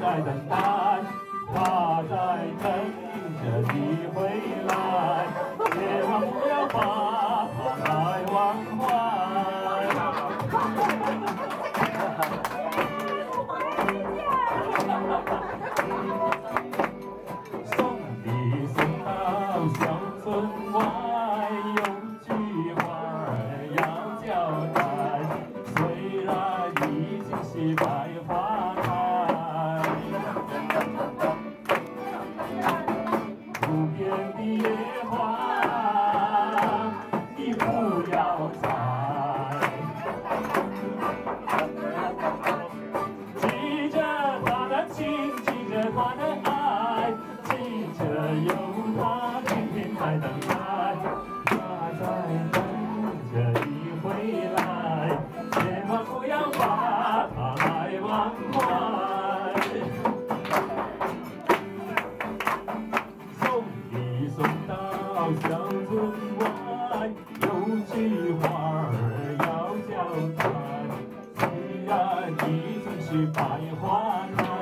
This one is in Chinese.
在等待，他在等着你回来，千万不要把他来忘怀。送你送到乡村外，有句话儿要交代，虽然已经是百花开，路边的野花你不要采，记着他的情，记着他的爱，记着有他天天在等待，他在等着你回来，千万不要把他来忘怀。送你送到乡村外，有句话儿要交代，虽然已经是百花开。